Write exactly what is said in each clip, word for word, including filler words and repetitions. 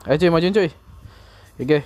Ayo cuy, majuin cuy. Oke.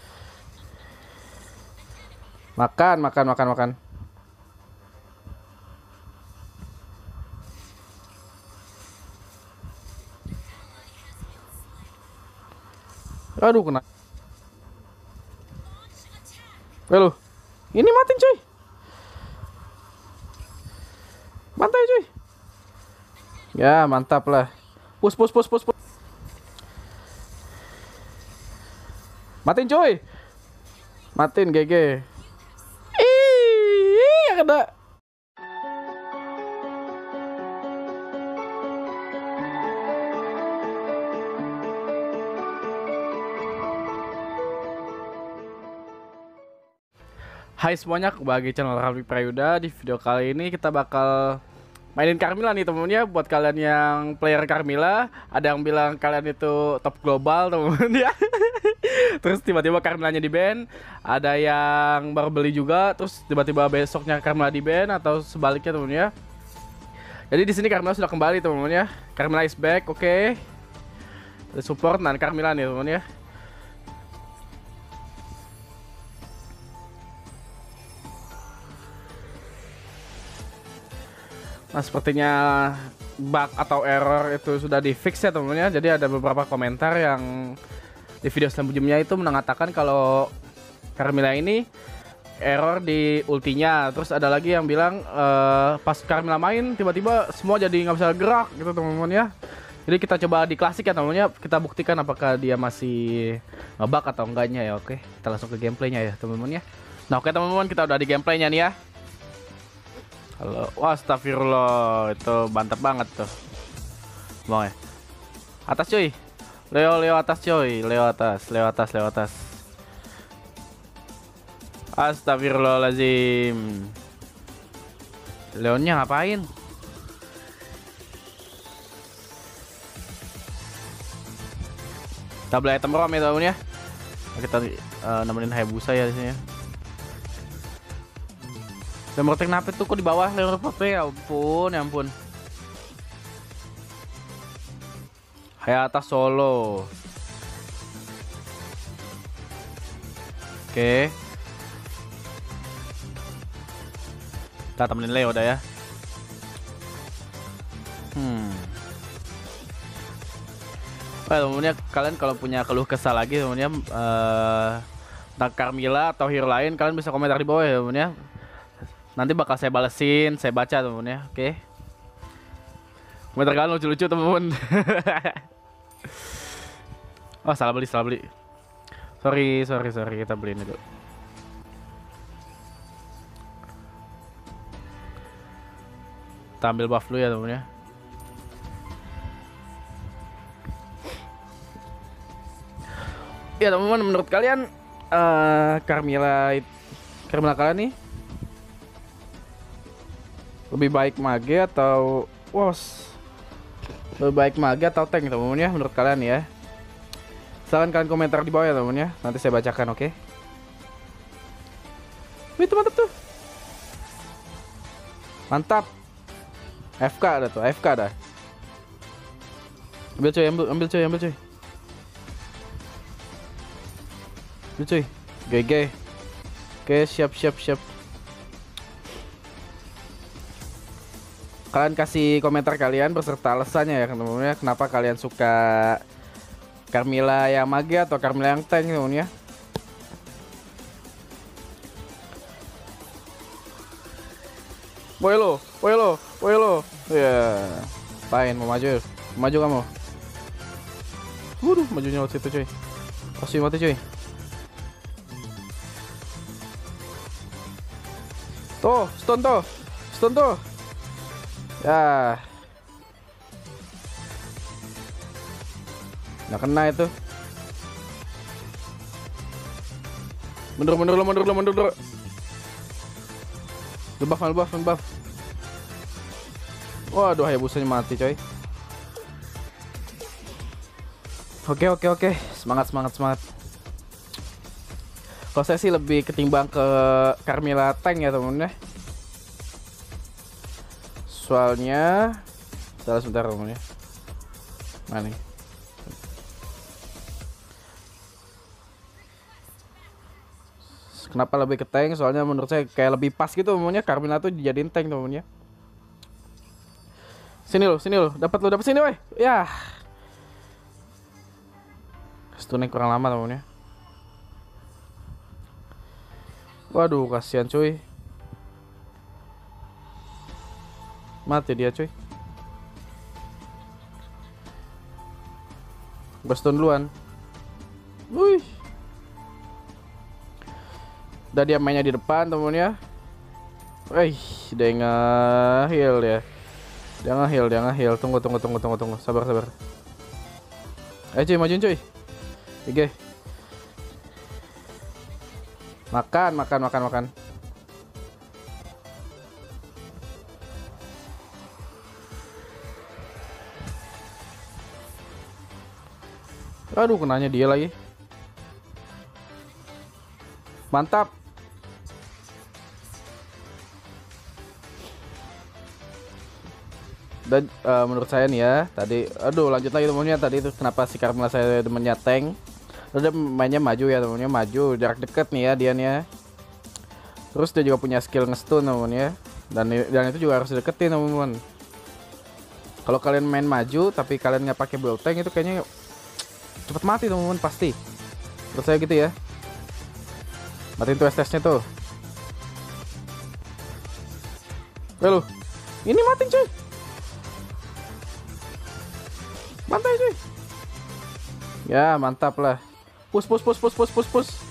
Makan, makan, makan, makan. Aduh, kena. Halo. Ini matiin cuy. Mantai cuy. Ya, mantap lah. Push, push, push, push, push. Matiin cuy. Matiin G G. Ih, yang kena. Hai semuanya, bagi channel Raffi Prayuda. Di video kali ini kita bakal mainin Carmilla nih temen-temen ya. Buat kalian yang player Carmilla, ada yang bilang kalian itu top global temen-temen ya. Terus tiba-tiba Carmillanya di ban. Ada yang baru beli juga, terus tiba-tiba besoknya Carmilla di ban atau sebaliknya temen ya. Jadi di sini Carmilla sudah kembali temen-temen ya. Carmilla is back, oke. Okay. Support dan Carmilla nih temen ya. Nah, sepertinya bug atau error itu sudah di fix ya teman-teman ya. Jadi ada beberapa komentar yang di video sebelumnya itu mengatakan kalau Carmilla ini error di ultinya. Terus ada lagi yang bilang uh, pas Carmilla main tiba-tiba semua jadi nggak bisa gerak gitu teman-teman ya. Jadi kita coba di klasik ya teman-teman ya. Kita buktikan apakah dia masih ngebug atau enggaknya ya. Oke, kita langsung ke gameplaynya ya teman-teman ya. Nah oke teman-teman, kita udah di gameplaynya nih ya. Halo, wah astagfirullah, itu mantap banget tuh. Bang ya. Atas cuy. Leo Leo atas cuy, Leo atas, Leo atas, Leo atas. Astagfirullahaladzim. Leonnya ngapain? Kita beli item rom ya temen ya. Kita uh, nemenin Hayabusa ya di sini ya. Dan mertek nape tuh kok di bawah leher apa ya ampun ya ampun. Hayata solo. Oke. Kita temenin Leo udah ya. Hmm. Well, temennya kalian kalau punya keluh kesah lagi temennya uh, tentang Carmilla atau hero lain, kalian bisa komentar di bawah ya temennya. Nanti bakal saya balesin, saya baca temen ya, oke. Okay. Komentar kalian lucu-lucu temen. Oh salah beli, salah beli. Sorry, sorry, sorry, kita beliin itu. Kita ambil buff dulu ya temen ya. Ya teman-teman, menurut kalian uh, Carmilla, Carmilla kalian nih lebih baik mage atau was? Lebih baik mage atau tank teman-teman ya menurut kalian ya? Silahkan kalian komentar di bawah ya teman-teman ya. Nanti saya bacakan, oke? Okay? Wih, itu mantap tuh. Mantap. F K ada tuh, F K ada. Ambil cuy, ambil, ambil cuy, ambil cuy. Ambil cuy. G G. Oke, siap, siap, siap. Kalian kasih komentar kalian beserta alasannya ya teman-teman ya, kenapa kalian suka Carmilla yang mage atau Carmilla yang tank teman-teman ya. Boy lo, boy lo, boy lo. Ya, pain mau maju, mau maju kamu. Waduh, majunya lewat situ cuy. Pasti mati cuy. Tuh, stun tuh, stun tuh. Ya, nggak kena itu. Mundur, mundur, mundur, mundur, mundur. Buff, buff, buff. Waduh, Hayabusanya mati coy. Oke, oke, oke. Semangat, semangat, semangat. Kalau saya sih lebih ketimbang ke Carmilla tank ya temen ya. Soalnya salah sebentar temen ya. Mana nih? Kenapa lebih ke tank? Soalnya menurut saya kayak lebih pas gitu umumnya Carmilla tuh dijadiin tank umumnya. Sini lo, sini lo, dapat lo, dapat sini weh. Ya. Stunnya kurang lama umumnya. Waduh, kasihan cuy. Mati dia cuy. Boston duluan. Wih. Udah dia mainnya di depan temennya. Eh, dia nge-heal ya. Dia nge-heal, dia nge-heal. Tunggu, tunggu, tunggu, tunggu, tunggu. Sabar, sabar. Ayo cuy, majuin cuy. Oke. Makan, makan, makan, makan. Aduh, kenanya dia lagi. Mantap. Dan uh, menurut saya nih ya, tadi aduh lanjut lagi temennya, tadi itu kenapa sih karena saya demennya tank. Udah mainnya maju ya temennya, maju jarak deket nih ya dia nih ya. Terus dia juga punya skill nge-stun temennya. Dan dan itu juga harus deketin temen-temen. Kalau kalian main maju tapi kalian nggak pakai block tank itu kayaknya cepet mati temen-temen pasti. Menurut saya gitu ya. Matiin tuh S T S-nya tuh. Lalu, ini matiin cuy. Mantai cuy. Ya mantap lah. Push push push push push push push.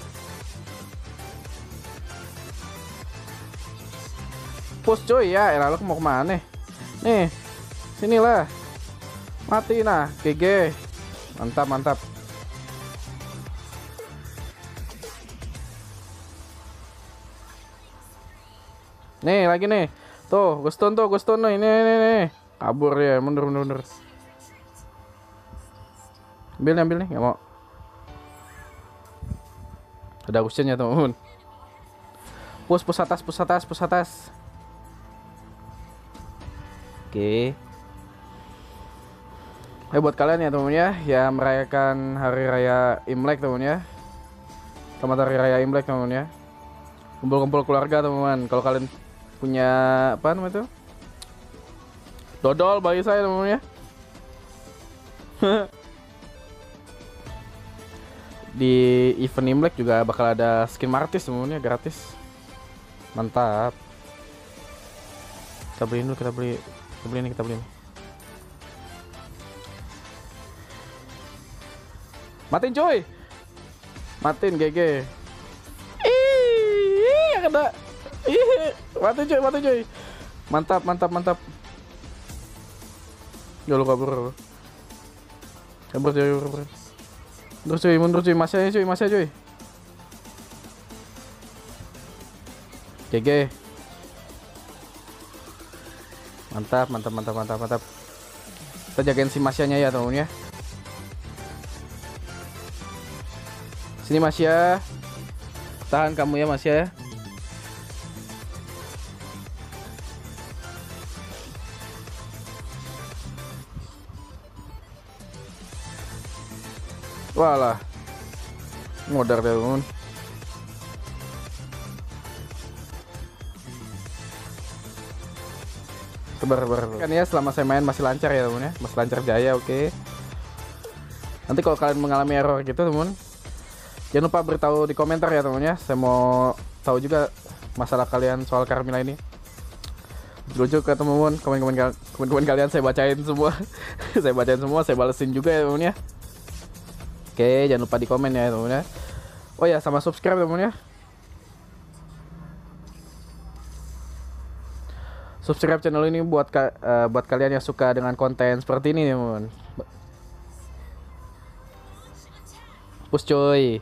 Push cuy ya. Eh lalu mau kemana nih? Nih, sinilah. Mati nah, G G. Mantap mantap. Nih lagi nih. Tuh, Guston tuh, Guston nih, nih, nih, nih. Kabur ya, mundur, mundur, mundur. Ambil nih, ambil nih, nggak mau. Ada Gustonnya teman-teman. Push, push atas, push atas, push atas. Oke. Eh buat kalian ya teman ya, yang merayakan hari raya Imlek teman ya. Selamat hari raya Imlek teman ya. Kumpul-kumpul keluarga teman-teman. Kalau kalian punya apa namanya itu? Dodol bagi saya teman ya. Di event Imlek juga bakal ada skin Martis teman-teman ya, gratis. Mantap. Kita beli dulu, kita beli. Kita beli ini, kita beli ini. Matiin cuy. Matiin G G. Ih, yang kena. Ih, matiin cuy, matiin cuy. Mantap, mantap, mantap. Ya lu kabur. Kabur cuy, kabur. Mundur cuy, mundur cuy, masih aja cuy, masih aja cuy. G G. Mantap, mantap, mantap, mantap, mantap. Kita jagain si Masyanya ya temen ya. Sini Masya. Tahan kamu ya Masya. Walah. Modar deh temen. Sabar, sabar. Kan ya selama saya main masih lancar ya temen ya. Masih lancar jaya, oke. Okay. Nanti kalau kalian mengalami error gitu temen, jangan lupa beritahu di komentar ya temen ya. Saya mau tahu juga masalah kalian soal Carmilla ini. Lucu ke temen-temen, komen-komen komen-komen kalian saya bacain semua. Saya bacain semua, saya balesin juga ya temen ya. Oke, jangan lupa di komen ya temen ya. Oh ya, sama subscribe temen ya. Subscribe channel ini buat ka, uh, buat kalian yang suka dengan konten seperti ini temen. Push coy.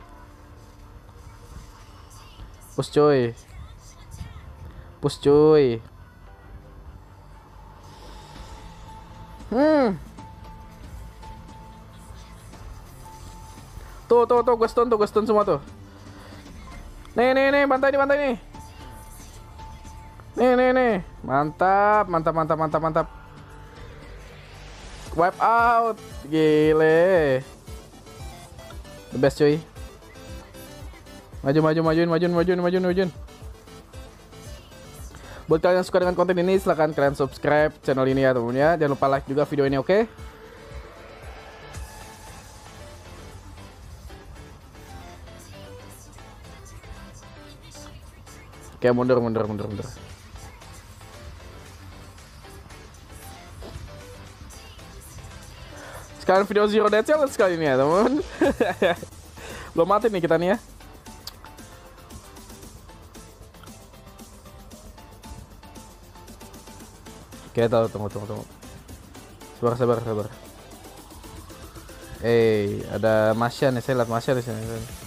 Push coy. Push coy. Hmm. Tuh tuh tuh gue stun tuh, gue stun semua tuh. Nih nih nih, bantai nih, bantai nih. Nih nih nih. Mantap, mantap, mantap, mantap, mantap. Wipe out. Gile. The best cuy. Maju, maju, majuin, majuin, majuin, majuin, majuin. Buat kalian yang suka dengan konten ini, silahkan kalian subscribe channel ini ya teman-teman ya. Jangan lupa like juga video ini, oke? Okay? Oke, mundur, mundur, mundur, mundur. Sekarang video Zero Dead Challenge kali ini ya teman-teman. Belum mati nih kita nih ya. Oke, tahu, tunggu, tunggu, tunggu. Sabar, sabar, sabar. Eh, ada Masya nih, saya lihat Masya di sini.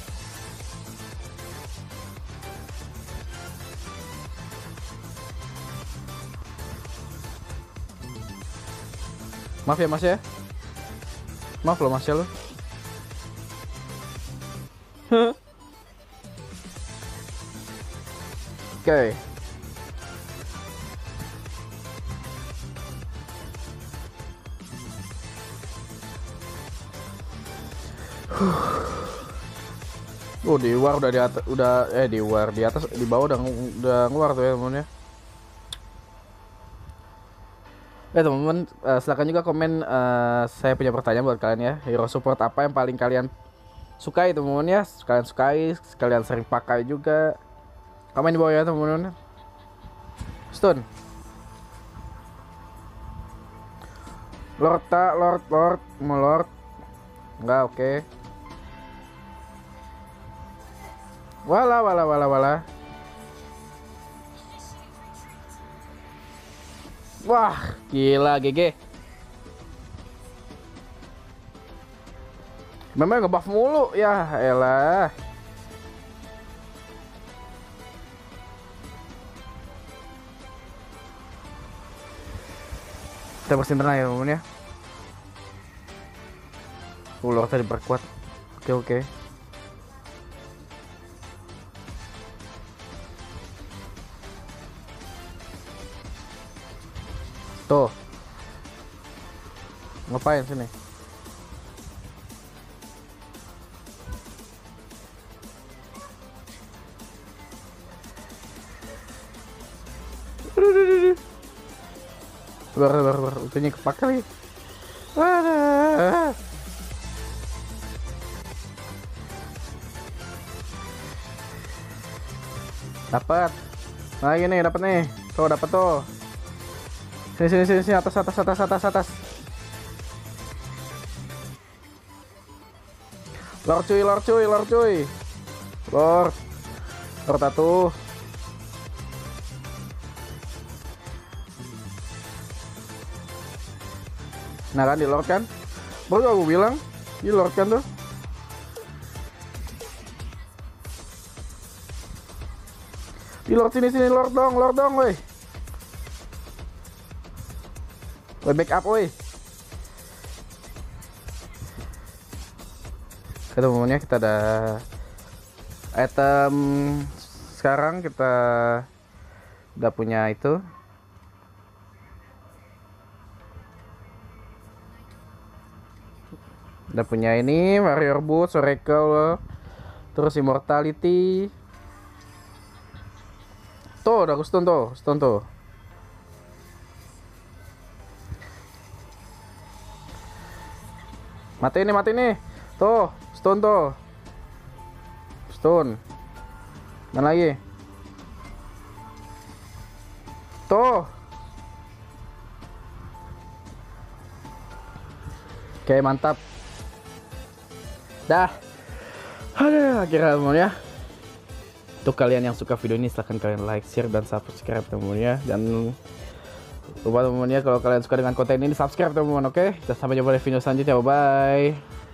Maaf ya Mas ya. Maaf loh Masya lo. Oke. Okay. Oh, di war udah di atas, udah eh di war di atas, di bawah udah udah ngeluar tuh ya teman-teman ya. Eh teman-teman, uh, silahkan juga komen, uh, saya punya pertanyaan buat kalian ya. Hero support apa yang paling kalian sukai teman-teman ya? Kalian sukai, kalian sering pakai juga. Komen di bawah ya teman-teman. Stun. Lord tak, Lord, Lord, mau Lord. Enggak, oke. Okay. Wala, wala, wala, wala. Wah, gila G G. Memang ngebuff mulu ya, elah. Kita bersihin tenang ya teman-teman ya. Ular tadi diperkuat. Oke, oke. Tuh. Ngapain sini? Sabar, sabar, sabar. Ultinya kepake lagi. Ah. Dapat. Nah, ini dapat nih. Tuh, dapat tuh. Sini, sini, sini, sini, atas, atas, atas, atas, atas. Lord cuy, Lord cuy, Lord cuy. Lord. Lord atuh. Nah kan, di Lord kan. Baru aku bilang, di Lord kan tuh. Di Lord sini, sini, Lord dong, Lord dong, woi. Woi, backup woi. Ketemuannya kita ada item. Sekarang kita udah punya itu. Udah punya ini Warrior Boots, Oracle, terus Immortality. Tuh, udah aku stun tuh, stun tuh. Mati ini, mati nih. Tuh, stun tuh. Stun. Mana lagi? Tuh. Oke, mantap. Dah. Aduh, akhirnya teman ya. Untuk kalian yang suka video ini, silahkan kalian like, share, dan subscribe teman ya. Dan lupa teman ya, kalau kalian suka dengan konten ini, subscribe teman-teman, oke? Okay? Kita sampai jumpa di video selanjutnya, bye bye.